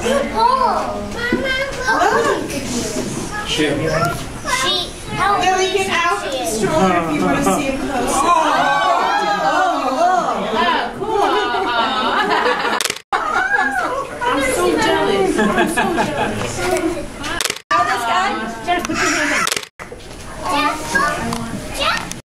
Billy, get out of the stroller if you want to see him close.